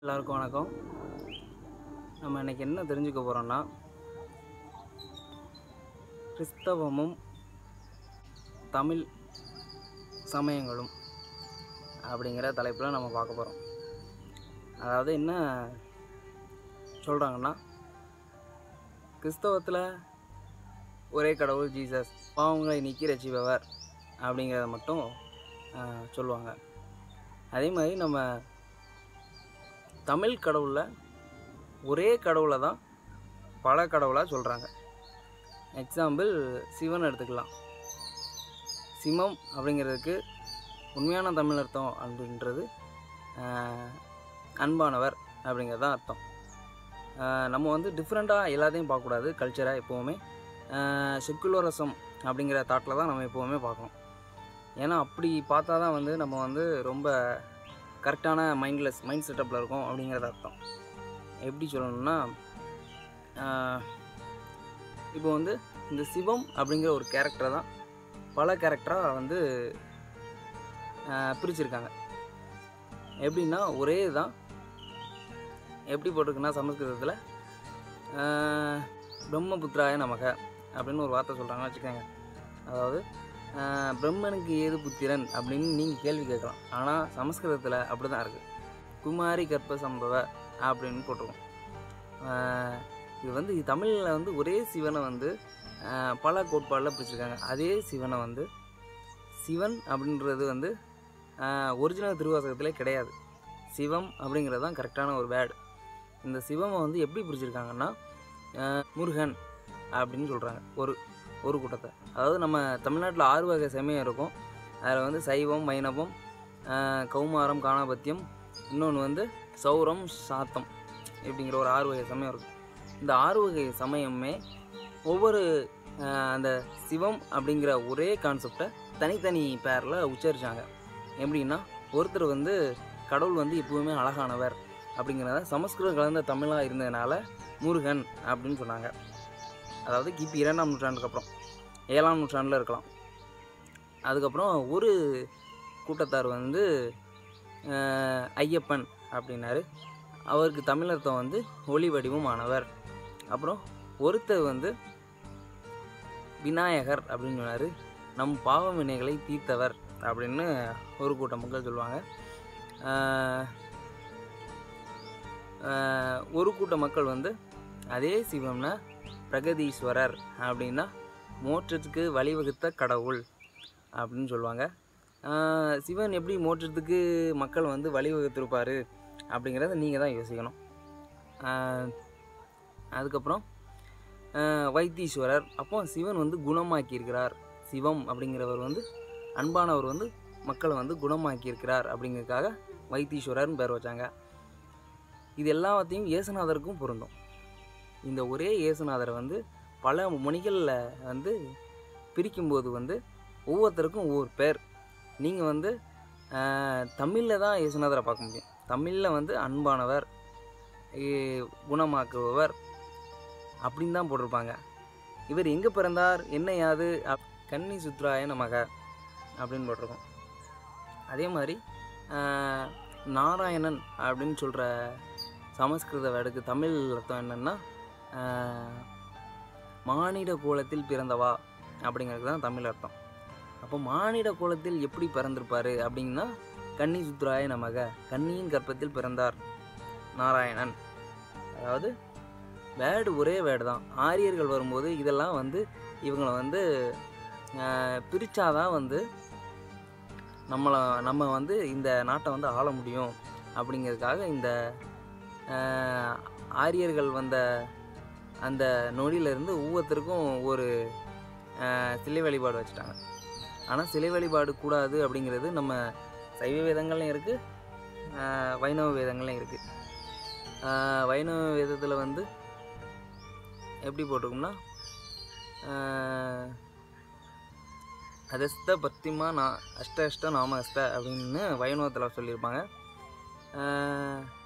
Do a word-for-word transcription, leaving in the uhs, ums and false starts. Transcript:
எல்லாருக்கும் வணக்கம். நம்ம இன்றைக்கி என்ன தெரிஞ்சுக்க போகிறோம்னா, கிறிஸ்தவமும் தமிழ் சமயங்களும் அப்படிங்கிற தலைப்பில் நம்ம பார்க்க போகிறோம். அதாவது என்ன சொல்கிறாங்கன்னா, கிறிஸ்தவத்தில் ஒரே கடவுள் ஜீசஸ், பாவங்களை நீக்கி ரட்சிப்பவர் அப்படிங்கிறத மட்டும் சொல்லுவாங்க. அதே மாதிரி நம்ம தமிழ் கடவுளில் ஒரே கடவுளை தான் பல கடவுளாக சொல்கிறாங்க. எக்ஸாம்பிள் சிவன் எடுத்துக்கலாம். சிவம் அப்படிங்கிறதுக்கு உண்மையான தமிழ் அர்த்தம் அப்படின்றது அன்பானவர் அப்படிங்கிறது தான் அர்த்தம். நம்ம வந்து டிஃப்ரெண்ட்டாக எல்லாத்தையும் பார்க்கக்கூடாது. கல்ச்சராக எப்போவுமே செக்குலரிசம் அப்படிங்கிற தாட்டில் தான் நம்ம எப்போவுமே பார்க்கணும். ஏன்னா அப்படி பார்த்தா தான் வந்து நம்ம வந்து ரொம்ப கரெக்டான மைண்ட்லெஸ் மைண்ட் செட்டப்பில் இருக்கும் அப்படிங்கிறது அர்த்தம். எப்படி சொல்லணும்னா, இப்போ வந்து இந்த சிவம் அப்படிங்கிற ஒரு கேரக்டரை தான் பல கேரக்டராக வந்து பிரிச்சுருக்காங்க. எப்படின்னா ஒரே தான் எப்படி போட்டிருக்குன்னா, சமஸ்கிருதத்தில் பிரம்மபுத்திராய நமக அப்படின்னு ஒரு வார்த்தை சொல்கிறாங்கன்னு வச்சுக்கோங்க. அதாவது பிரம்மனுக்கு ஏது புத்திரன் அப்படின்னு நீங்கள் கேள்வி கேட்கலாம். ஆனால் சமஸ்கிருதத்தில் அப்படி தான் இருக்குது. குமாரி கற்ப சம்பவ அப்படின்னு போட்டிருக்கோம். இது வந்து தமிழில் வந்து ஒரே சிவனை வந்து பல கோட்பாடில் பிடிச்சிருக்காங்க. அதே சிவனை வந்து சிவன் அப்படின்றது வந்து ஒரிஜினல் திருவாசகத்திலே கிடையாது. சிவம் அப்படிங்கிறது தான் கரெக்டான ஒரு வேர்டு. இந்த சிவமை வந்து எப்படி பிடிச்சிருக்காங்கன்னா, முருகன் அப்படின்னு சொல்கிறாங்க ஒரு ஒரு கூட்டத்தை. அதாவது நம்ம தமிழ்நாட்டில் ஆறு வகை சமயம் இருக்கும். அதில் வந்து சைவம், வைணவம், கௌமாரம், காணாபத்தியம், இன்னொன்று வந்து சௌரம், சாத்தம் இப்படிங்கிற ஒரு ஆறு வகை சமயம் இருக்கும். இந்த ஆறு வகை சமயமே ஒவ்வொரு அந்த சிவம் அப்படிங்கிற ஒரே கான்செப்டை தனித்தனி பேரில் உச்சரித்தாங்க. எப்படின்னா, ஒருத்தர் வந்து கடவுள் வந்து எப்பவுமே அழகானவர் அப்படிங்கிறத சமஸ்கிருதம் கலந்த தமிழாக இருந்ததுனால முருகன் அப்படின்னு சொன்னாங்க. அதாவது கிபி இரண்டாம் நூற்றாண்டுக்கு அப்புறம் ஏழாம் நூற்றாண்டில் இருக்கலாம். அதுக்கப்புறம் ஒரு கூட்டத்தார் வந்து ஐயப்பன் அப்படின்னாரு. அவருக்கு தமிழ் அர்த்தம் வந்து ஒளி வடிவம் ஆனவர். அப்புறம் ஒருத்தர் வந்து விநாயகர் அப்படின்னு சொன்னார். நம் பாவ வினைகளை தீர்த்தவர் அப்படின்னு ஒரு கூட்ட மக்கள் சொல்லுவாங்க. ஒரு கூட்ட மக்கள் வந்து அதே சிவம்னா பிரகதீஸ்வரர் அப்படின்னா மோட்சத்துக்கு வழிவகுத்த கடவுள் அப்படின்னு சொல்லுவாங்க. சிவன் எப்படி மோட்சத்துக்கு மக்கள் வந்து வழிவகுத்திருப்பார் அப்படிங்கிறத நீங்கள் தான் யோசிக்கணும். அதுக்கப்புறம் வைத்தீஸ்வரர், அப்போ சிவன் வந்து குணமாக்கியிருக்கிறார். சிவம் அப்படிங்கிறவர் வந்து அன்பானவர், வந்து மக்களை வந்து குணமாக்கியிருக்கிறார் அப்படிங்கிறதுக்காக வைத்தீஸ்வரர்னு பேர் வச்சாங்க. இது எல்லாத்தையும் இயேசுநாதருக்கும் பொருந்தும். இந்த ஒரே இயேசுநாதரை வந்து பல மொழிகளில் வந்து பிரிக்கும்போது வந்து ஒவ்வொருத்தருக்கும் ஒவ்வொரு பேர். நீங்கள் வந்து தமிழில் தான் இயேசுநாதரை பார்க்க முடியும். தமிழில் வந்து அன்பானவர், குணமாக்குபவர் அப்படின்னு தான் போட்டிருப்பாங்க. இவர் எங்கே பிறந்தார், என்ன யாது, கன்னி சுத்ராய நமக அப்படின்னு போட்டிருக்கோம். அதே மாதிரி நாராயணன் அப்படின்னு சொல்கிற சமஸ்கிருத வேர்டுக்கு தமிழ் அர்த்தம் என்னென்னா, மானிட கோலத்தில் பிறந்தவா அப்படிங்கிறது தான் தமிழ் அர்த்தம். அப்போ மானிட கோலத்தில் எப்படி பிறந்திருப்பார் அப்படின்னா, கன்னி சுத்ராய நமக, கன்னியின் கர்ப்பத்தில் பிறந்தார் நாராயணன். அதாவது வேர்டு ஒரே வேர்டு தான். ஆரியர்கள் வரும்போது இதெல்லாம் வந்து இவங்களை வந்து பிரித்தாதான் வந்து நம்மளை நம்ம வந்து இந்த நாட்டை வந்து ஆள முடியும் அப்படிங்கிறதுக்காக இந்த ஆரியர்கள் வந்த அந்த நொடியிலேருந்து ஒவ்வொருத்தருக்கும் ஒரு சிலை வழிபாடு வச்சுட்டாங்க. ஆனால் சிலை வழிபாடு கூடாது அப்படிங்கிறது நம்ம சைவ வேதங்கள்லையும் இருக்குது, வைணவ வேதங்கள்லையும் இருக்குது. வைணவ வேதத்தில் வந்து எப்படி போட்டிருக்கோம்னா, அதஸ்த பத்திமா நா அஷ்ட அஷ்ட நாம அஷ்ட அப்படின்னு வைணவத்தில் சொல்லியிருப்பாங்க.